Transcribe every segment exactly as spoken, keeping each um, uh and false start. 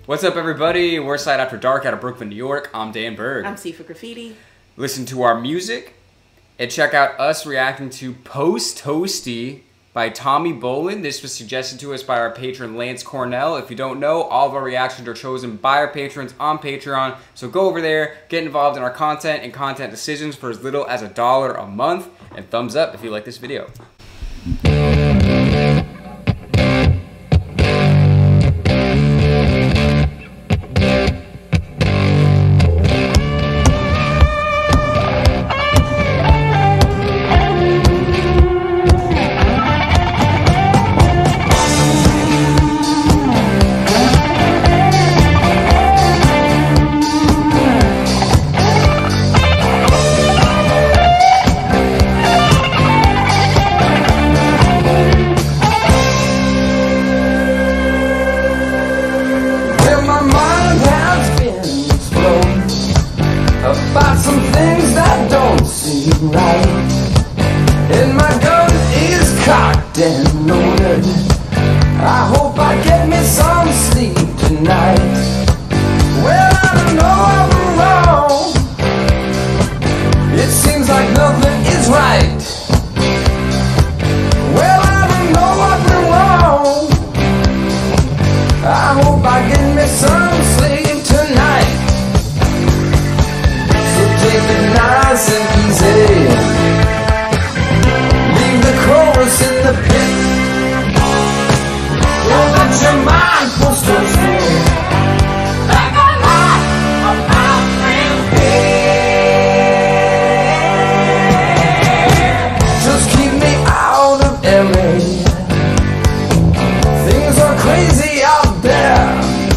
What's up, everybody? We're S A D After Dark out of Brooklyn, New York. I'm Dan Berg. I'm C for Graffiti. Listen to our music and check out us reacting to Post Toastee by Tommy Bolin. This was suggested to us by our patron Lance Cornell. If you don't know, all of our reactions are chosen by our patrons on Patreon. So go over there, get involved in our content and content decisions for as little as a dollar a month. And thumbs up if you like this video. About some things that don't seem right, and my gun is cocked and loaded. I hope I get me some sleep tonight. Well, I don't know I'm wrong. It seems like nothing is right. Well, I don't know I'm wrong. I hope I get me some sleep tonight. Take it nice and easy. Leave the chorus in the pit. Don't let your mind post Toastee like a lot of my friends did. Just keep me out of L A. Things are crazy out there.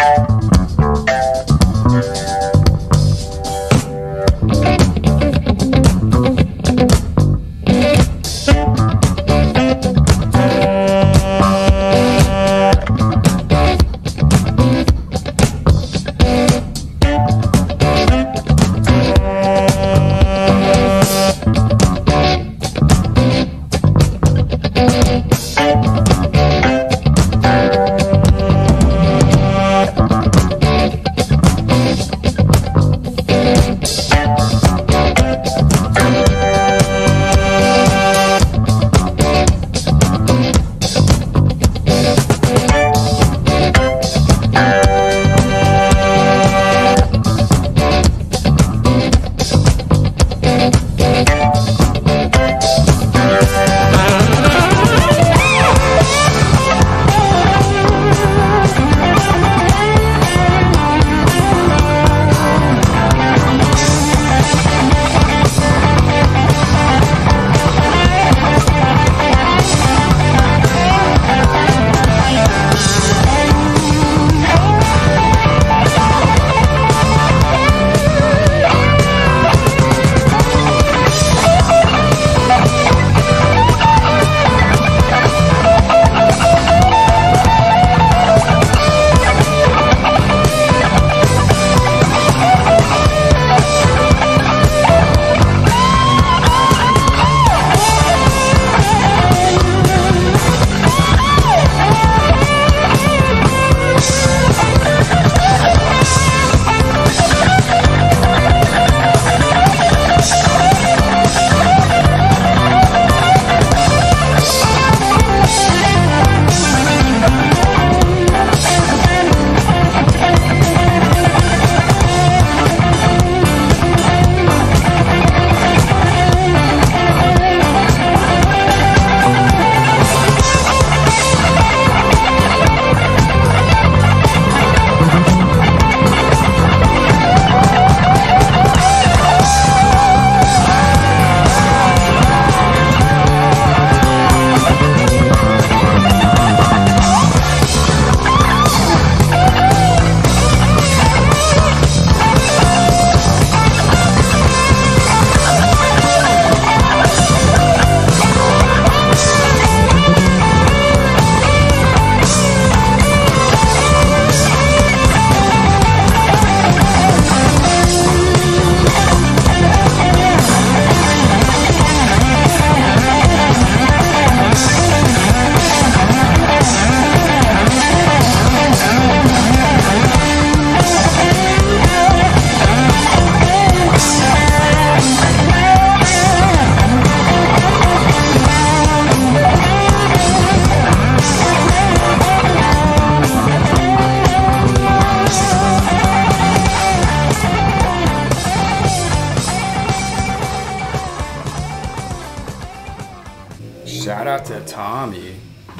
Shout out to Tommy.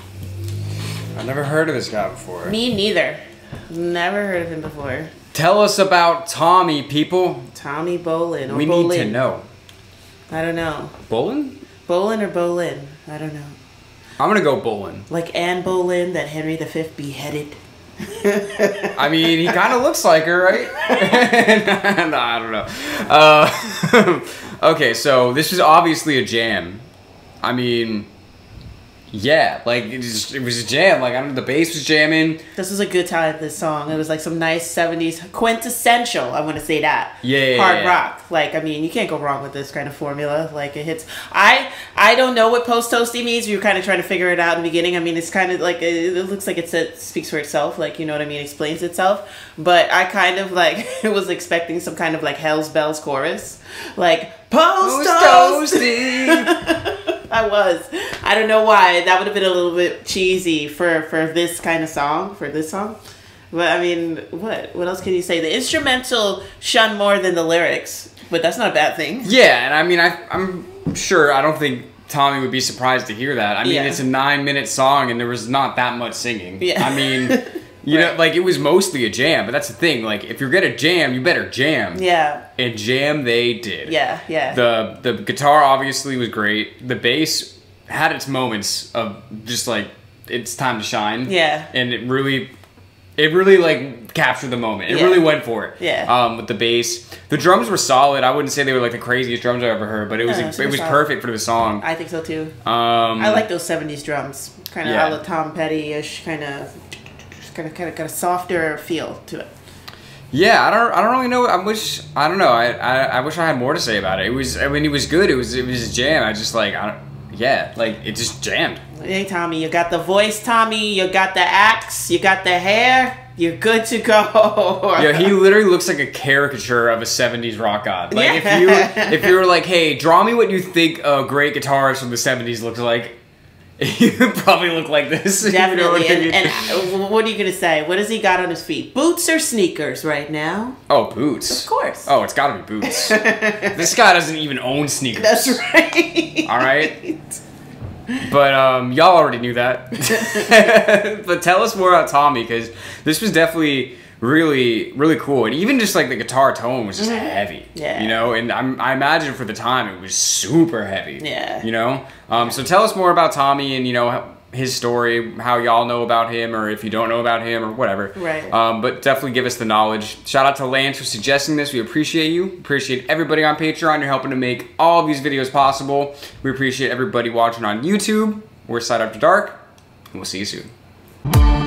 I've never heard of this guy before. Me neither. Never heard of him before. Tell us about Tommy, people. Tommy Bolin. Or we Bolin. need to know. I don't know. Bolin? Bolin or Bolin? I don't know. I'm gonna go Bolin. Like Anne Bolin that Henry the Fifth beheaded. I mean, he kind of looks like her, right? No, I don't know. Uh, okay, so this was obviously a jam. I mean, yeah, like it, just, it was a jam. Like I don't know, the bass was jamming. This was a good time. This song. It was like some nice seventies quintessential. I want to say that. Yeah, yeah hard yeah. rock. Like I mean, you can't go wrong with this kind of formula. Like it hits. I I don't know what post toasty means. We were kind of trying to figure it out in the beginning. I mean, it's kind of like it, it looks like it said, speaks for itself. Like you know what I mean, explains itself. But I kind of like was expecting some kind of like Hell's Bells chorus, like post toasty. I was. I don't know why. That would have been a little bit cheesy for, for this kind of song, for this song. But I mean, what? What else can you say? The instrumental shone more than the lyrics, but that's not a bad thing. Yeah, and I mean, I, I'm sure, I don't think Tommy would be surprised to hear that. I mean, Yeah. it's a nine minute song and there was not that much singing. Yeah. I mean, you Right. know, like it was mostly a jam, but that's the thing. Like, if you're gonna jam, you better jam. Yeah. And jam they did. Yeah, yeah. The the guitar obviously was great. The bass had its moments of just like it's time to shine. Yeah. And it really It really like captured the moment. It Yeah. really went for it. Yeah. Um, with the bass, the drums were solid. I wouldn't say they were like the craziest drums I've ever heard, but it was No, it super was solid. perfect for the song. I think so too. Um, I like those seventies drums, kind of Yeah. a la Tom Petty-ish, kind of, kind of, kind of got a softer feel to it. Yeah, I don't I don't really know. I wish I don't know. I, I I wish I had more to say about it. It was I mean it was good. It was it was a jam. I just like I don't yeah like it just jammed. Hey Tommy, you got the voice, Tommy. You got the axe. You got the hair. You're good to go. Yeah, he literally looks like a caricature of a seventies rock god. Like Yeah. if you if you were like, hey, draw me what you think a great guitarist from the seventies looks like, you would probably look like this. You know what Definitely. I mean? and, and uh, what are you gonna say? What does he got on his feet? Boots or sneakers right now? Oh, boots. Of course. Oh, it's got to be boots. This guy doesn't even own sneakers. That's right. All right. But um, y'all already knew that. But tell us more about Tommy, because this was definitely really, really cool. And even just like the guitar tone was just heavy. Yeah. You know, and I'm, I imagine for the time it was super heavy. Yeah. You know? Um, so tell us more about Tommy and, you know, his story, how y'all know about him, or if you don't know about him, or whatever. Right. Um, but definitely give us the knowledge. Shout out to Lance for suggesting this. We appreciate you. Appreciate everybody on Patreon. You're helping to make all of these videos possible. We appreciate everybody watching on YouTube. We're Side After Dark, and we'll see you soon.